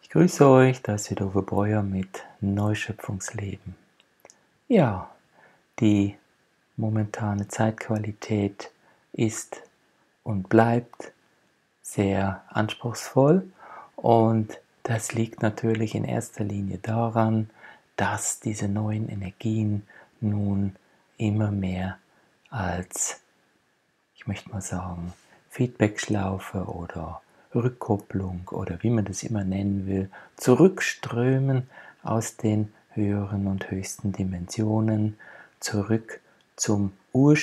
Grüße euch, da ist wieder Uwe Breuer mit Neuschöpfungsleben. Ja, die momentane Zeitqualität ist und bleibt sehr anspruchsvoll und das liegt natürlich in erster Linie daran, dass diese neuen Energien nun immer mehr als, ich möchte mal sagen, Feedbackschlaufe oder Rückkopplung oder wie man das immer nennen will, zurückströmen aus den höheren und höchsten Dimensionen, zurück zum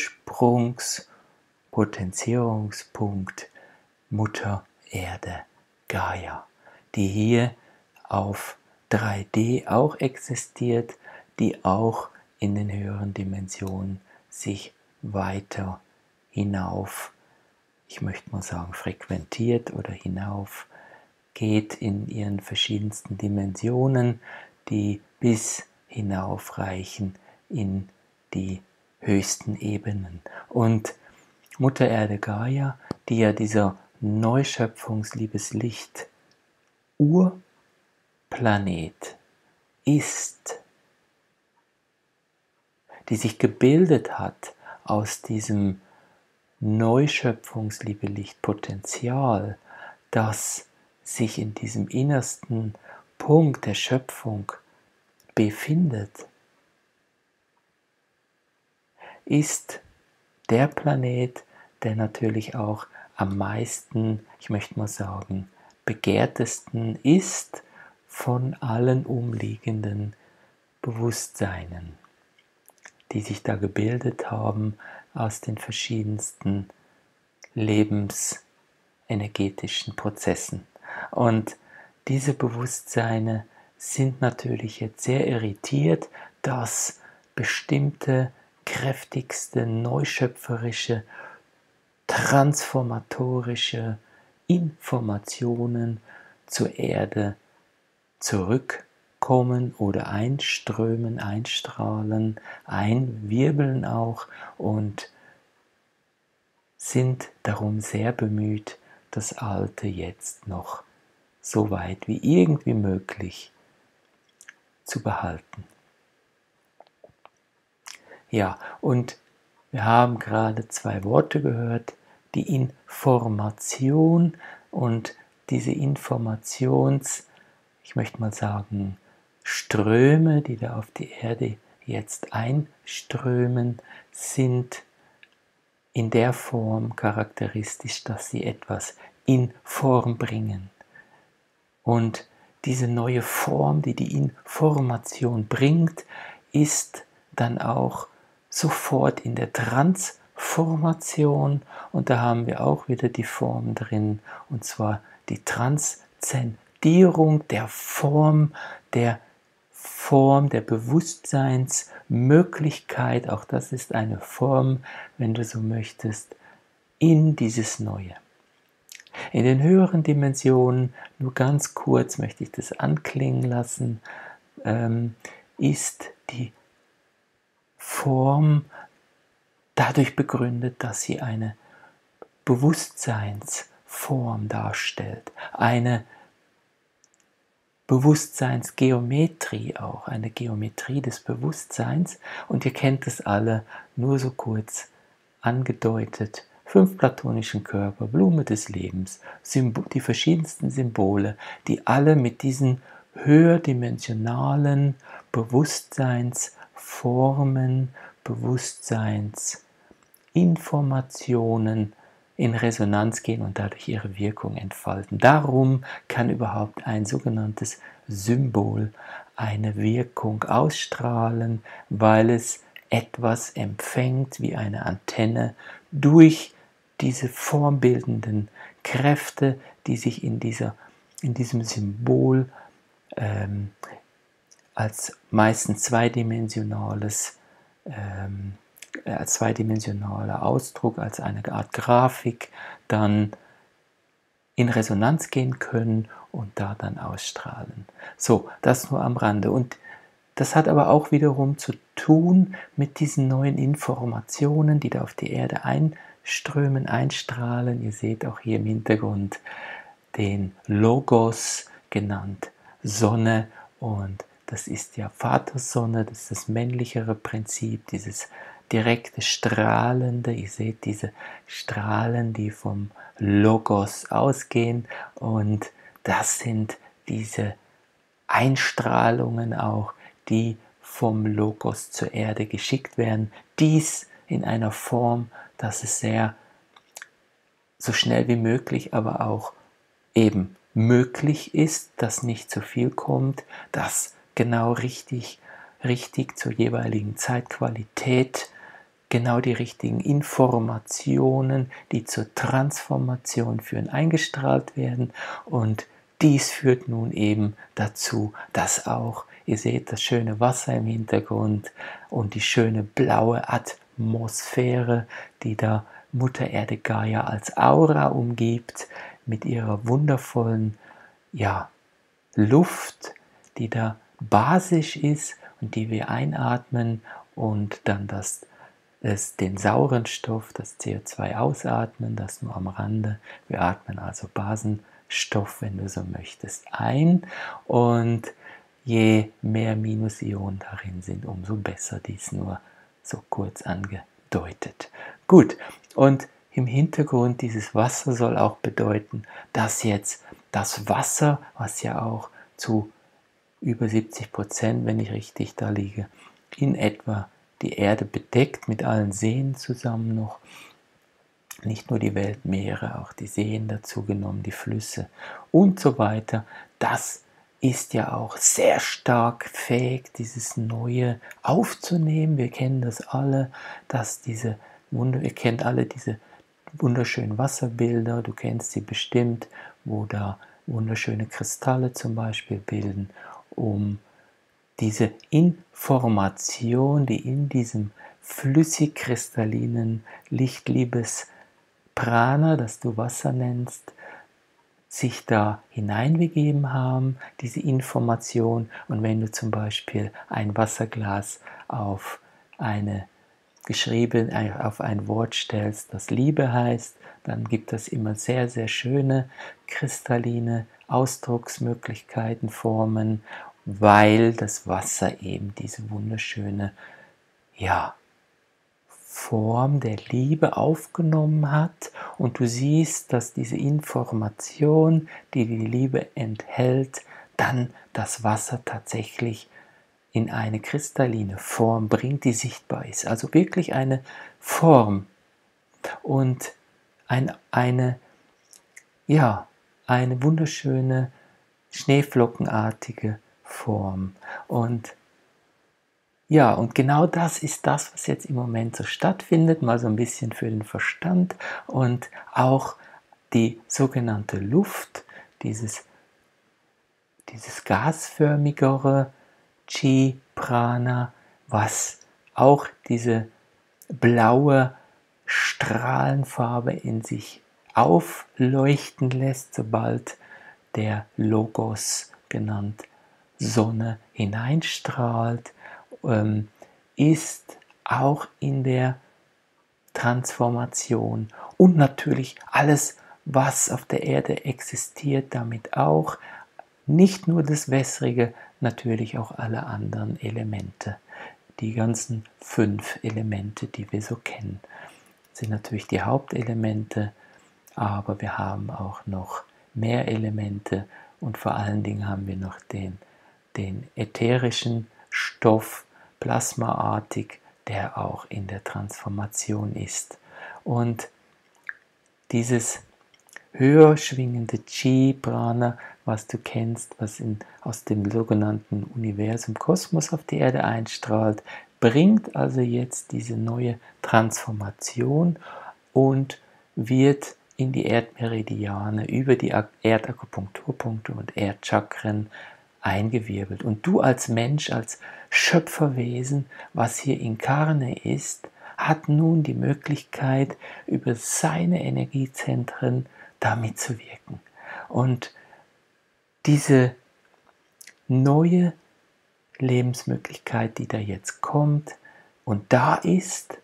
Ursprungspotenzierungspunkt Mutter Erde Gaia, die hier auf 3D auch existiert, die auch in den höheren Dimensionen sich weiter hinauf, ich möchte mal sagen, frequentiert oder hinauf geht in ihren verschiedensten Dimensionen, die bis hinaufreichen in die höchsten Ebenen. Und Mutter Erde Gaia, die ja dieser Neuschöpfungsliebeslicht Urplanet ist, die sich gebildet hat aus diesem Neuschöpfungsliebelichtpotenzial, das sich in diesem innersten Punkt der Schöpfung befindet, ist der Planet, der natürlich auch am meisten, ich möchte mal sagen, begehrtesten ist von allen umliegenden Bewusstseinen, die sich da gebildet haben aus den verschiedensten lebensenergetischen Prozessen. Und diese Bewusstseine sind natürlich jetzt sehr irritiert, dass bestimmte kräftigste, neuschöpferische, transformatorische Informationen zur Erde zurückkommen oder einströmen, einstrahlen, einwirbeln auch und sind darum sehr bemüht, das Alte jetzt noch so weit wie irgendwie möglich zu behalten. Ja, und wir haben gerade zwei Worte gehört, die Information und diese ich möchte mal sagen, Ströme, die da auf die Erde jetzt einströmen, sind in der Form charakteristisch, dass sie etwas in Form bringen. Und diese neue Form, die die Information bringt, ist dann auch sofort in der Transformation, und da haben wir auch wieder die Form drin, und zwar die Transzendierung der Form der Bewusstseinsmöglichkeit, auch das ist eine Form, wenn du so möchtest, in dieses Neue. In den höheren Dimensionen, nur ganz kurz möchte ich das anklingen lassen, ist die Form dadurch begründet, dass sie eine Bewusstseinsform darstellt, eine Bewusstseinsgeometrie auch, eine Geometrie des Bewusstseins, und ihr kennt es alle, nur so kurz angedeutet: 5 platonischen Körper, Blume des Lebens, die verschiedensten Symbole, die alle mit diesen höherdimensionalen Bewusstseinsformen, Bewusstseinsinformationen in Resonanz gehen und dadurch ihre Wirkung entfalten. Darum kann überhaupt ein sogenanntes Symbol eine Wirkung ausstrahlen, weil es etwas empfängt wie eine Antenne durch diese formbildenden Kräfte, die sich in diesem Symbol als meistens zweidimensionaler Ausdruck, als eine Art Grafik dann in Resonanz gehen können und da dann ausstrahlen. So, das nur am Rande. Und das hat aber auch wiederum zu tun mit diesen neuen Informationen, die da auf die Erde einströmen, einstrahlen. Ihr seht auch hier im Hintergrund den Logos, genannt Sonne, und das ist ja Vatersonne, das ist das männlichere Prinzip, dieses direkte Strahlende. Ihr seht diese Strahlen, die vom Logos ausgehen, und das sind diese Einstrahlungen auch, die vom Logos zur Erde geschickt werden. Dies in einer Form, dass es sehr so schnell wie möglich, aber auch eben möglich ist, dass nicht zu viel kommt, dass genau richtig zur jeweiligen Zeitqualität genau die richtigen Informationen, die zur Transformation führen, eingestrahlt werden. Und dies führt nun eben dazu, dass auch, ihr seht das schöne Wasser im Hintergrund und die schöne blaue Atmosphäre, die da Mutter Erde Gaia als Aura umgibt, mit ihrer wundervollen, ja, Luft, die da basisch ist und die wir einatmen, und dann den sauren Stoff, das CO2 ausatmen, das nur am Rande. Wir atmen also Basenstoff, wenn du so möchtest, ein, und je mehr Minusionen darin sind, umso besser. Dies nur so kurz angedeutet. Gut, und im Hintergrund dieses Wasser soll auch bedeuten, dass jetzt das Wasser, was ja auch zu über 70%, wenn ich richtig da liege, in etwa die Erde bedeckt, mit allen Seen zusammen noch, nicht nur die Weltmeere, auch die Seen dazu genommen, die Flüsse und so weiter, das ist ja auch sehr stark fähig, dieses Neue aufzunehmen. Wir kennen das alle, ihr kennt alle diese wunderschönen Wasserbilder, du kennst sie bestimmt, wo da wunderschöne Kristalle zum Beispiel bilden, um diese Information, die in diesem flüssig-kristallinen, lichtliebes Prana, das du Wasser nennst, sich da hineinbegeben haben, diese Information. Und wenn du zum Beispiel ein Wasserglas auf auf ein Wort stellst, das Liebe heißt, dann gibt es immer sehr, sehr schöne kristalline Ausdrucksmöglichkeiten, Formen, weil das Wasser eben diese wunderschöne, ja, Form der Liebe aufgenommen hat, und du siehst, dass diese Information, die die Liebe enthält, dann das Wasser tatsächlich in eine kristalline Form bringt, die sichtbar ist. Also wirklich eine Form und ja, eine wunderschöne schneeflockenartige Form. Und ja, und genau das ist das, was jetzt im Moment so stattfindet, mal so ein bisschen für den Verstand, und auch die sogenannte Luft, dieses gasförmigere Chi Prana, was auch diese blaue Strahlenfarbe in sich aufleuchten lässt, sobald der Logos, genannt Sonne, hineinstrahlt, ist auch in der Transformation, und natürlich alles, was auf der Erde existiert, damit auch, nicht nur das Wässrige, natürlich auch alle anderen Elemente. Die ganzen 5 Elemente, die wir so kennen, sind natürlich die Hauptelemente, aber wir haben auch noch mehr Elemente, und vor allen Dingen haben wir noch den ätherischen Stoff, plasmaartig, der auch in der Transformation ist. Und dieses höher schwingende Chi-Prana, was du kennst, was aus dem sogenannten Universum Kosmos auf die Erde einstrahlt, bringt also jetzt diese neue Transformation und wird in die Erdmeridiane über die Erdakupunkturpunkte und Erdchakren eingewirbelt. Und du als Mensch, als Schöpferwesen, was hier inkarne ist, hat nun die Möglichkeit, über seine Energiezentren da mitzuwirken. Und diese neue Lebensmöglichkeit, die da jetzt kommt und da ist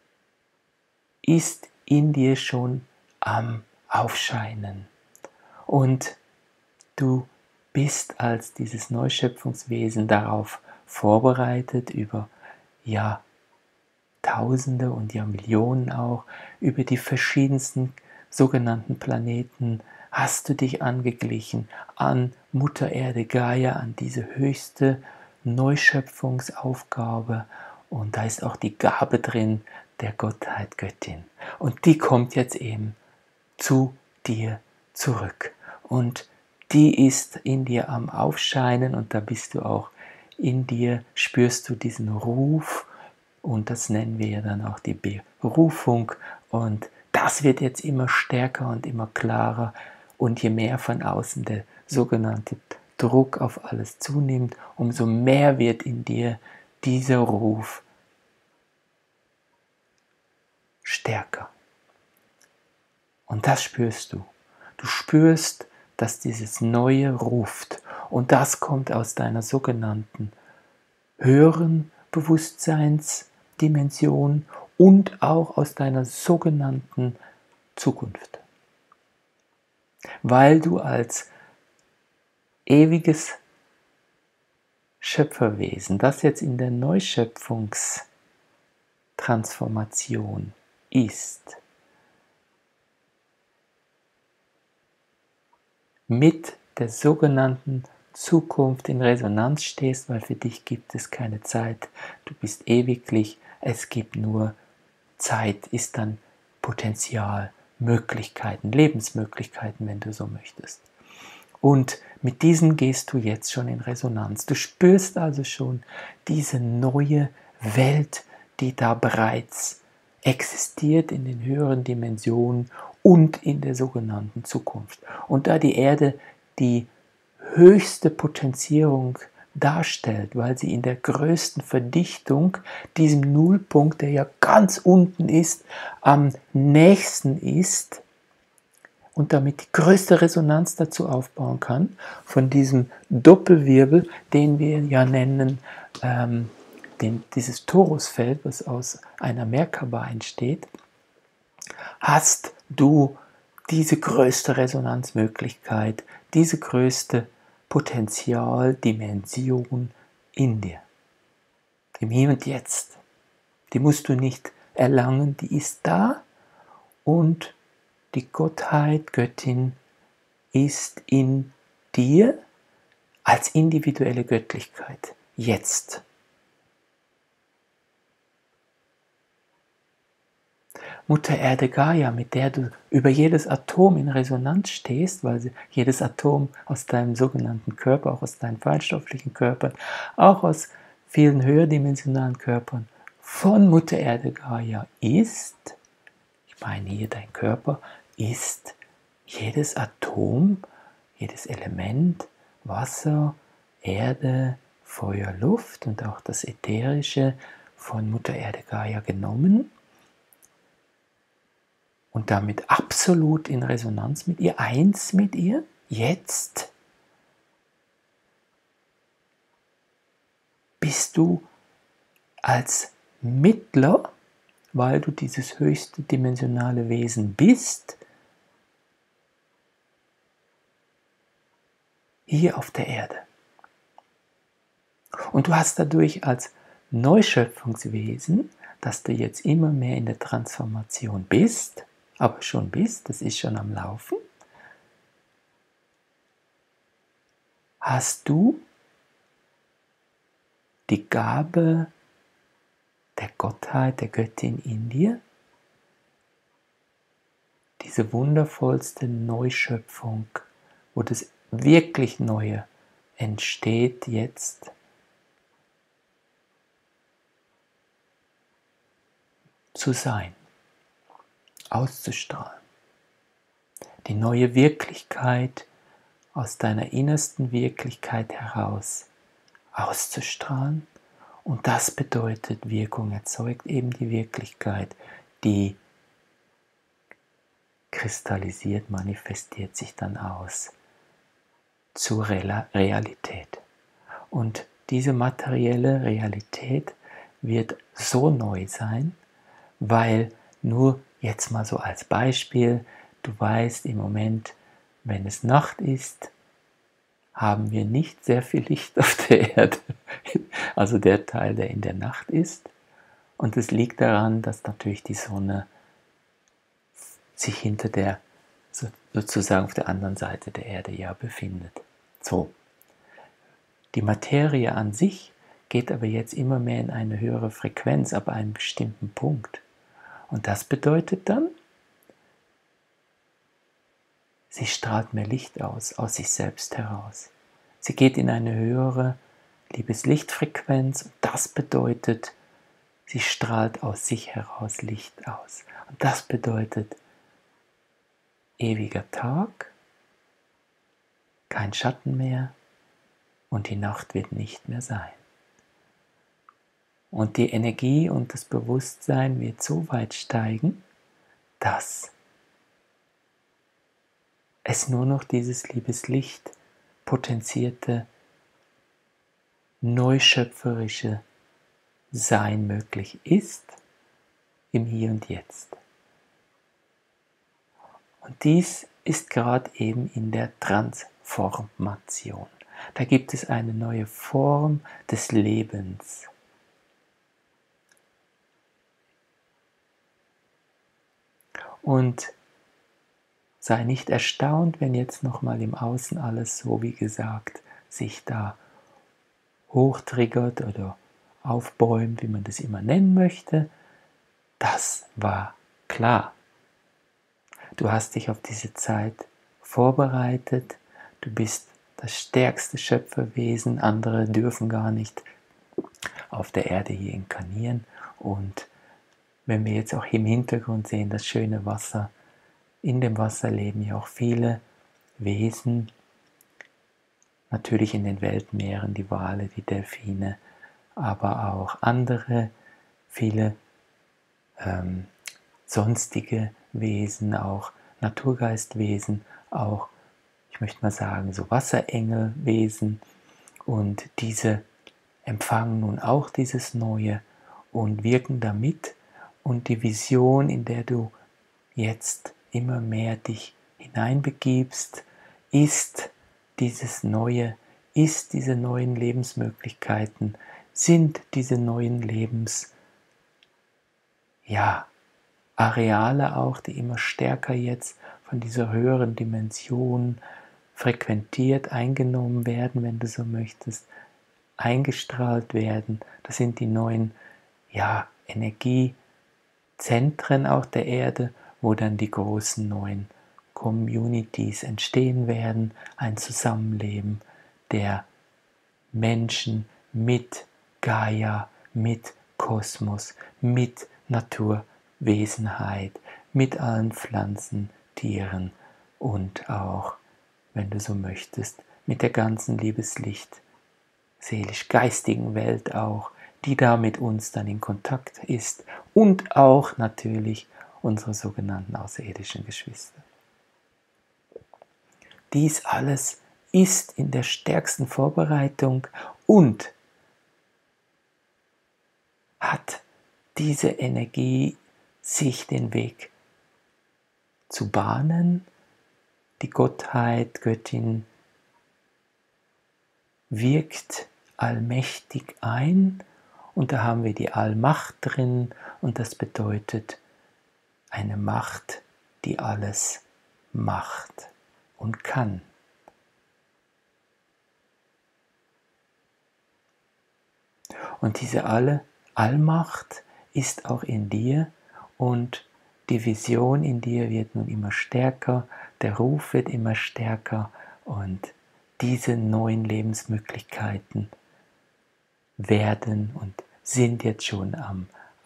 in dir schon am Aufscheinen. Und du bist als dieses Neuschöpfungswesen darauf vorbereitet, über Tausende und Millionen auch, über die verschiedensten sogenannten Planeten, hast du dich angeglichen an Mutter Erde Gaia, an diese höchste Neuschöpfungsaufgabe, und da ist auch die Gabe drin der Gottheit Göttin. Und die kommt jetzt eben zu dir zurück. Und die ist in dir am Aufscheinen, und da bist du auch in dir, spürst du diesen Ruf, und das nennen wir ja dann auch die Berufung, und das wird jetzt immer stärker und immer klarer, und je mehr von außen der sogenannte Druck auf alles zunimmt, umso mehr wird in dir dieser Ruf stärker. Und das spürst du. Du spürst, dass dieses Neue ruft, und das kommt aus deiner sogenannten höheren Bewusstseinsdimension und auch aus deiner sogenannten Zukunft. Weil du als ewiges Schöpferwesen, das jetzt in der Neuschöpfungstransformation ist, mit der sogenannten Zukunft in Resonanz stehst, weil für dich gibt es keine Zeit, du bist ewiglich, es gibt nur Zeit, ist dann Potenzial, Möglichkeiten, Lebensmöglichkeiten, wenn du so möchtest. Und mit diesen gehst du jetzt schon in Resonanz. Du spürst also schon diese neue Welt, die da bereits existiert in den höheren Dimensionen und in der sogenannten Zukunft. Und da die Erde die höchste Potenzierung darstellt, weil sie in der größten Verdichtung, diesem Nullpunkt, der ja ganz unten ist, am nächsten ist und damit die größte Resonanz dazu aufbauen kann, von diesem Doppelwirbel, den wir ja nennen, dieses Torusfeld, was aus einer Merkaba entsteht, hast du diese größte Resonanzmöglichkeit, diese größte Potenzialdimension in dir, im Hier und Jetzt. Die musst du nicht erlangen, die ist da, und die Gottheit, Göttin ist in dir als individuelle Göttlichkeit, jetzt. Mutter Erde Gaia, mit der du über jedes Atom in Resonanz stehst, weil jedes Atom aus deinem sogenannten Körper, auch aus deinen feinstofflichen Körpern, auch aus vielen höherdimensionalen Körpern von Mutter Erde Gaia ist, ich meine hier dein Körper, ist jedes Atom, jedes Element, Wasser, Erde, Feuer, Luft und auch das Ätherische von Mutter Erde Gaia genommen und damit absolut in Resonanz mit ihr, eins mit ihr, jetzt bist du als Mittler, weil du dieses höchste dimensionale Wesen bist, hier auf der Erde. Und du hast dadurch als Neuschöpfungswesen, dass du jetzt immer mehr in der Transformation bist, aber schon bist, das ist schon am Laufen, hast du die Gabe der Gottheit, der Göttin in dir, diese wundervollste Neuschöpfung, wo das wirklich Neue entsteht jetzt, zu sein, auszustrahlen. Die neue Wirklichkeit aus deiner innersten Wirklichkeit heraus auszustrahlen. Und das bedeutet, Wirkung erzeugt eben die Wirklichkeit, die kristallisiert, manifestiert sich dann aus zur Realität. Und diese materielle Realität wird so neu sein, weil nur jetzt mal so als Beispiel, du weißt im Moment, wenn es Nacht ist, haben wir nicht sehr viel Licht auf der Erde, also der Teil, der in der Nacht ist. Und es liegt daran, dass natürlich die Sonne sich hinter der, sozusagen auf der anderen Seite der Erde ja befindet. So, die Materie an sich geht aber jetzt immer mehr in eine höhere Frequenz ab einem bestimmten Punkt. Und das bedeutet dann, sie strahlt mehr Licht aus sich selbst heraus. Sie geht in eine höhere Liebeslichtfrequenz und das bedeutet, sie strahlt aus sich heraus Licht aus. Und das bedeutet ewiger Tag, kein Schatten mehr und die Nacht wird nicht mehr sein. Und die Energie und das Bewusstsein wird so weit steigen, dass es nur noch dieses Liebeslicht potenzierte, neuschöpferische Sein möglich ist im Hier und Jetzt. Und dies ist gerade eben in der Transformation. Da gibt es eine neue Form des Lebens. Und sei nicht erstaunt, wenn jetzt nochmal im Außen alles so, wie gesagt, sich da hochtriggert oder aufbäumt, wie man das immer nennen möchte. Das war klar. Du hast dich auf diese Zeit vorbereitet. Du bist das stärkste Schöpferwesen. Andere dürfen gar nicht auf der Erde hier inkarnieren. Und wenn wir jetzt auch im Hintergrund sehen, das schöne Wasser, in dem Wasser leben ja auch viele Wesen, natürlich in den Weltmeeren, die Wale, die Delfine, aber auch andere, viele sonstige Wesen, auch Naturgeistwesen, auch, ich möchte mal sagen, so Wasserengelwesen. Und diese empfangen nun auch dieses Neue und wirken damit. Und die Vision, in der du jetzt immer mehr dich hineinbegibst, ist dieses Neue, ist diese neuen Lebensmöglichkeiten, sind diese neuen Areale auch, die immer stärker jetzt von dieser höheren Dimension frequentiert, eingenommen werden, wenn du so möchtest, eingestrahlt werden. Das sind die neuen Energiezentren auch der Erde, wo dann die großen neuen Communities entstehen werden, ein Zusammenleben der Menschen mit Gaia, mit Kosmos, mit Naturwesenheit, mit allen Pflanzen, Tieren und auch, wenn du so möchtest, mit der ganzen Liebeslicht, seelisch-geistigen Welt auch, die da mit uns dann in Kontakt ist und auch natürlich unsere sogenannten außerirdischen Geschwister. Dies alles ist in der stärksten Vorbereitung und hat diese Energie, sich den Weg zu bahnen. Die Gottheit, Göttin wirkt allmächtig ein und da haben wir die Allmacht drin und das bedeutet eine Macht, die alles macht und kann. Und diese Allmacht ist auch in dir und die Vision in dir wird nun immer stärker, der Ruf wird immer stärker und diese neuen Lebensmöglichkeiten werden und sind jetzt schon am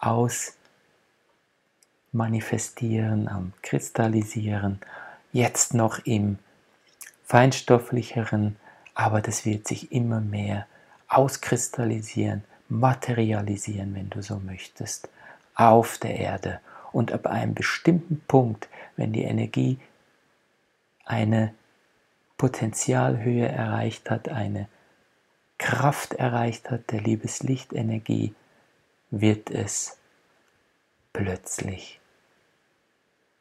Ausmanifestieren, am Kristallisieren, jetzt noch im feinstofflicheren, aber das wird sich immer mehr auskristallisieren, materialisieren, wenn du so möchtest, auf der Erde. Und ab einem bestimmten Punkt, wenn die Energie eine Potentialhöhe erreicht hat, eine Kraft erreicht hat, der Liebeslichtenergie, wird es plötzlich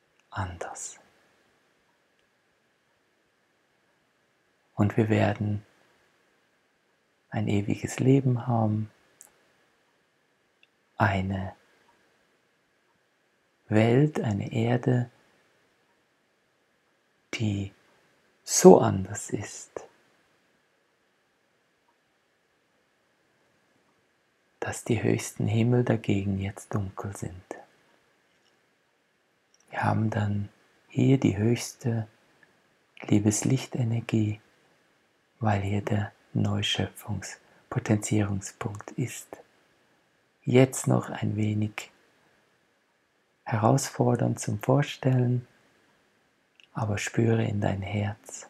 anders. Und wir werden ein ewiges Leben haben, eine Welt, eine Erde, die so anders ist, dass die höchsten Himmel dagegen jetzt dunkel sind. Wir haben dann hier die höchste Liebeslichtenergie, weil hier der Neuschöpfungspotenzierungspunkt ist. Jetzt noch ein wenig herausfordernd zum Vorstellen, aber spüre in dein Herz.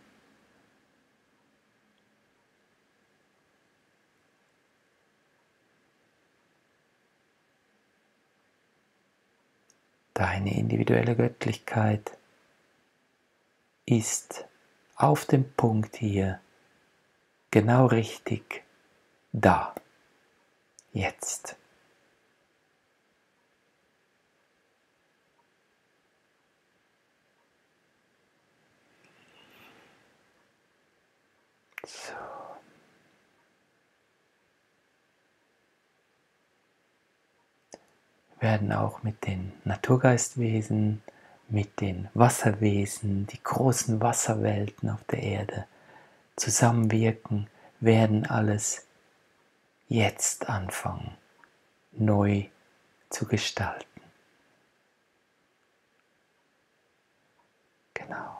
Deine individuelle Göttlichkeit ist auf dem Punkt hier genau richtig da, jetzt. So. Wir werden auch mit den Naturgeistwesen, mit den Wasserwesen, die großen Wasserwelten auf der Erde zusammenwirken, werden alles jetzt anfangen, neu zu gestalten. Genau.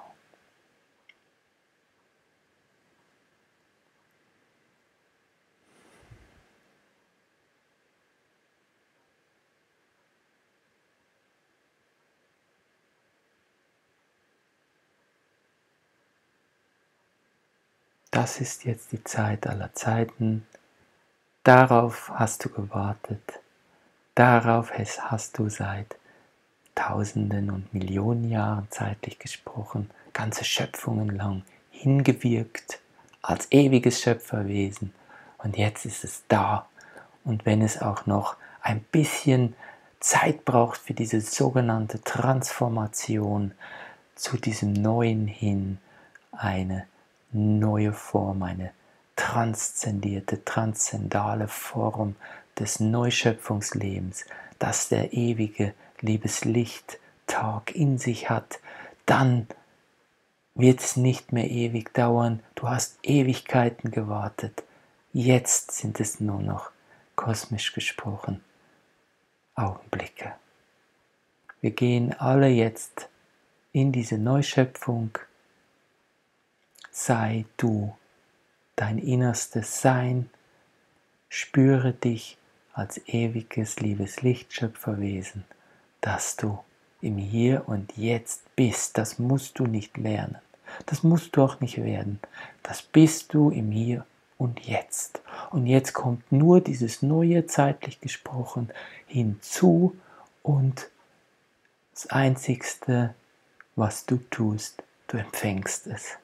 Das ist jetzt die Zeit aller Zeiten. Darauf hast du gewartet. Darauf hast du seit Tausenden und Millionen Jahren zeitlich gesprochen, ganze Schöpfungen lang hingewirkt als ewiges Schöpferwesen. Und jetzt ist es da. Und wenn es auch noch ein bisschen Zeit braucht für diese sogenannte Transformation zu diesem Neuen hin, eine neue Form, eine transzendierte, transzendale Form des Neuschöpfungslebens, das der ewige Liebeslicht-Tag in sich hat, dann wird es nicht mehr ewig dauern. Du hast Ewigkeiten gewartet. Jetzt sind es nur noch, kosmisch gesprochen, Augenblicke. Wir gehen alle jetzt in diese Neuschöpfung. Sei du dein innerstes Sein, spüre dich als ewiges Liebeslichtschöpferwesen, dass du im Hier und Jetzt bist. Das musst du nicht lernen, das musst du auch nicht werden, das bist du im Hier und Jetzt. Und jetzt kommt nur dieses Neue, zeitlich gesprochen, hinzu und das Einzigste, was du tust, du empfängst es.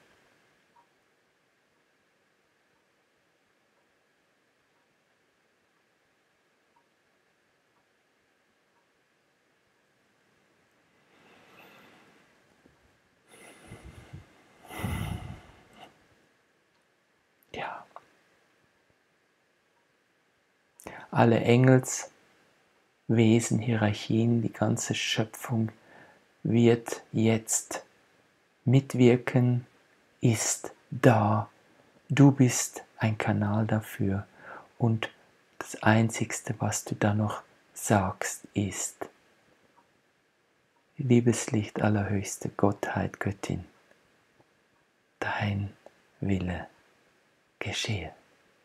Ja. Alle Engelswesen, Hierarchien, die ganze Schöpfung wird jetzt mitwirken, ist da. Du bist ein Kanal dafür und das Einzigste, was du da noch sagst, ist: Liebeslicht, allerhöchste Gottheit, Göttin, dein Wille geschehe.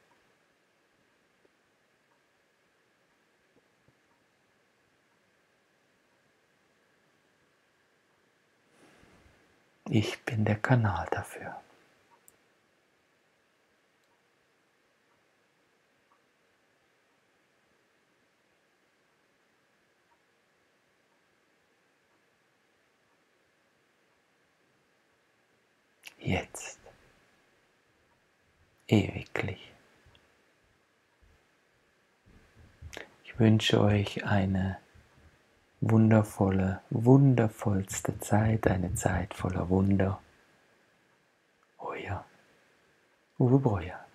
Ich bin der Kanal dafür. Jetzt, ewiglich. Ich wünsche euch eine wundervolle, wundervollste Zeit, eine Zeit voller Wunder. Euer Uwe Breuer.